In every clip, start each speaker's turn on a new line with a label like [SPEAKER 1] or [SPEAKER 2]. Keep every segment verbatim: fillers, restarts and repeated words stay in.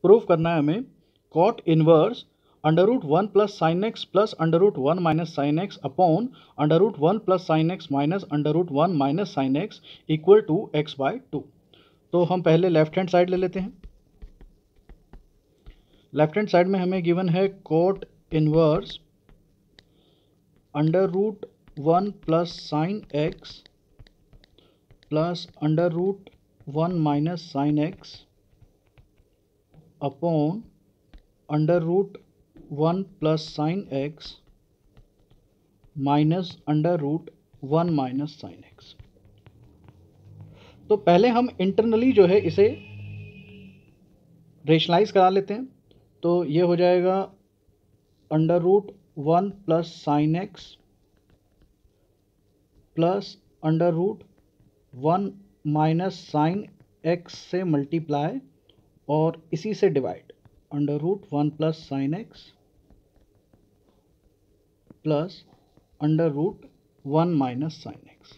[SPEAKER 1] Proof करना है हमें cot inverse under root one plus sine x plus under root one minus sine x upon under root one plus sine x minus under root one minus sine x equal to x by two. तो हम पहले left hand side ले लेते हैं। Left hand side में हमें given है cot inverse under root one plus sine x plus under root one minus sine x upon under root one plus sine x minus under root one minus sine x. तो पहले हम internally जो है इसे rationalise करा लेते हैं। तो ये हो जाएगा under root one plus sine x plus under root one minus sine x से मल्टीप्लाई और इसी से divide under root one plus sine x plus under root one minus sine x.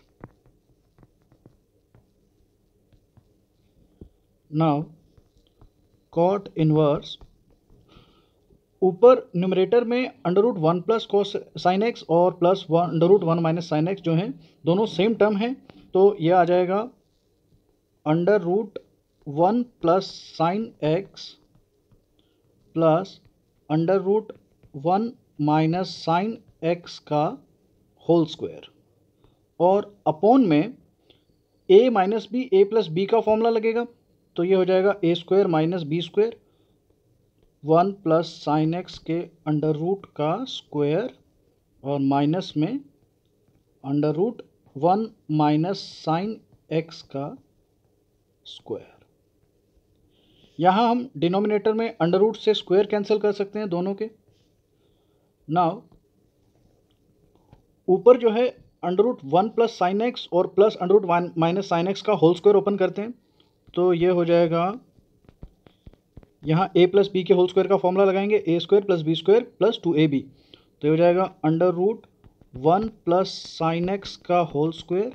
[SPEAKER 1] Now cot inverse ऊपर numerator में under root one plus cos sine x और plus one under root one minus sine x जो हैं दोनों same term हैं। तो ये आ जाएगा under root one plus sine x plus under root one minus sine x का होल स्क्वायर और अपॉन में a minus b a plus b का फॉर्मूला लगेगा। तो ये हो जाएगा a square minus b square one plus sine x के अंडर रूट का स्क्वायर और माइनस में under root one minus sine x का स्क्वायर। यहाँ हम डिनोमिनेटर में अंडर रूट से स्क्वायर कैंसिल कर सकते हैं दोनों के। नाउ ऊपर जो है under root one plus sine x और plus under root one minus sine x का होल स्क्वायर ओपन करते हैं। तो ये हो जाएगा यहाँ a प्लस बी के होल स्क्वायर का फॉर्मूला लगाएंगे a square plus b square plus two a b. तो ये हो जाएगा under root one plus sine x का whole square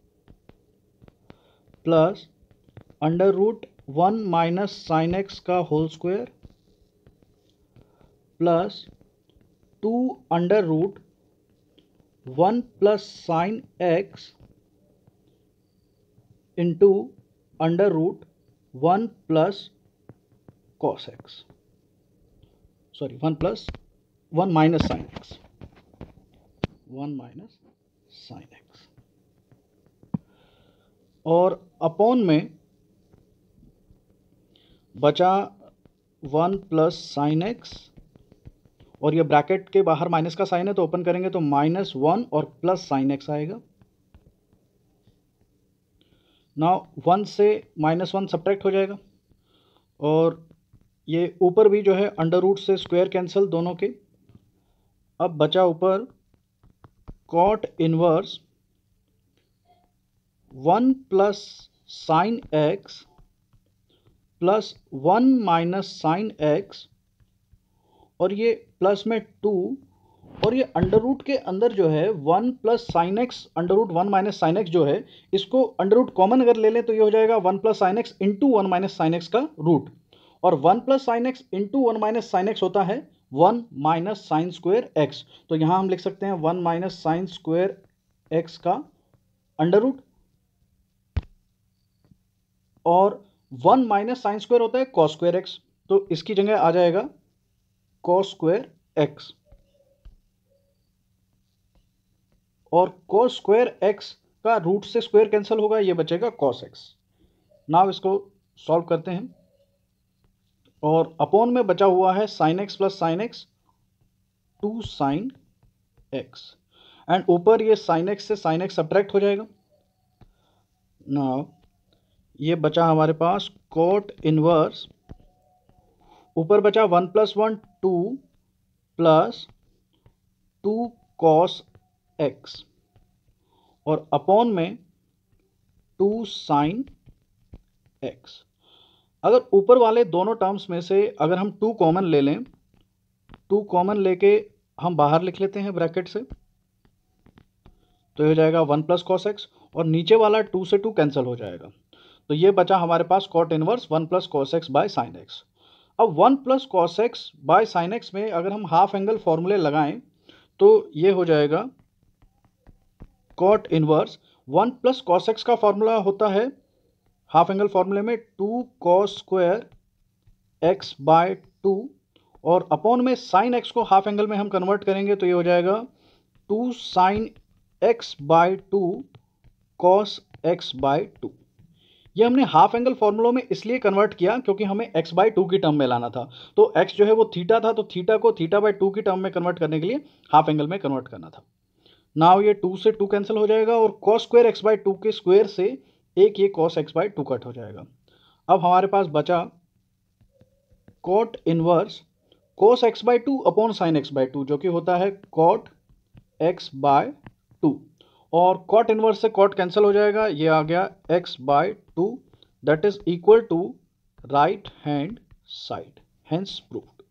[SPEAKER 1] plus under root one minus sine x का whole square plus two under root one plus sine x into under root one plus cos x sorry one plus one minus sine x one minus sine x और upon में बचा one plus sine x और ये bracket के बाहर minus का sign है तो ओपन करेंगे तो माइनस वन और प्लस साइन एक्स आएगा। नाउ वन से माइनस वन सब्ट्रैक्ट हो जाएगा और ये ऊपर भी जो है अंडर रूट से स्क्वायर कैंसिल दोनों के। अब बचा ऊपर cot inverse one plus sine x plus one minus sine x और ये प्लस में टू और ये अंडर रूट के अंदर जो है one plus sine x under root one minus sine x जो है इसको अंडर रूट कॉमन अगर ले लें तो ये हो जाएगा one plus sine x into one minus sine x का रूट और one plus sine x into one minus sine x होता है one minus sine square x. तो यहाँ हम लिख सकते हैं one minus sine square x का अंडर रूट और वन माइनस साइन स्क्वायर होता है कॉस स्क्वायर एक्स। तो इसकी जगह आ जाएगा कॉस स्क्वायर एक्स और कॉस स्क्वायर एक्स का रूट से स्क्वायर कैंसिल होगा ये बचेगा कॉस एक्स। नाउ इसको सॉल्व करते हैं और अपॉन में बचा हुआ है sine x plus sine x two sine x and ऊपर ये साइन एक्स से साइन एक्स सब्ट्रैक्ट हो जाएगा। नाउ ये बचा हमारे पास कॉट इनवर्स ऊपर बचा one plus one two plus two cos x और अपॉन में टू साइन एक्स। अगर ऊपर वाले दोनों टर्म्स में से अगर हम टू कॉमन ले लें टू कॉमन लेके हम बाहर लिख लेते हैं ब्रैकेट से तो ये हो जाएगा वन प्लस कॉस एक्स और नीचे वाला टू से टू कैंसिल हो जाएगा। तो ये बचा हमारे पास cot inverse one plus cos x by sine x. अब one plus cos x by sine x में अगर हम हाफ एंगल फॉर्मूले लगाएं तो ये हो जाएगा cot inverse one plus cos x का फॉर्मूला होता है हाफ एंगल फॉर्मूले में two cos square x by two, और अपॉन में साइन एक्स को हाफ एंगल में हम कन्वर्ट करेंगे तो ये हो जाएगा two sine x by two cos x by two. ये हमने हाफ एंगल फॉर्मूलों में इसलिए कन्वर्ट किया क्योंकि हमें x बाई टू की टर्म में लाना था। तो x जो है वो थीटा था, तो थीटा को थीटा बाई टू की टर्म में कन्वर्ट करने के लिए हाफ एंगल में कन्वर्ट करना था। नाउ ये टू से टू कैंसिल हो जाएगा और cos square x by two के स्क्वायर से एक ये cos x by two cut हो जाएगा। अब हमारे पास बचा cot inverse cos x by two upon sine x by two, जो कि होता है कॉट एक्स बाय टू, और कॉट इनवर्स से कॉट कैंसिल हो जाएगा, ये आ गया x by two, that is equal to right hand side, hence proved.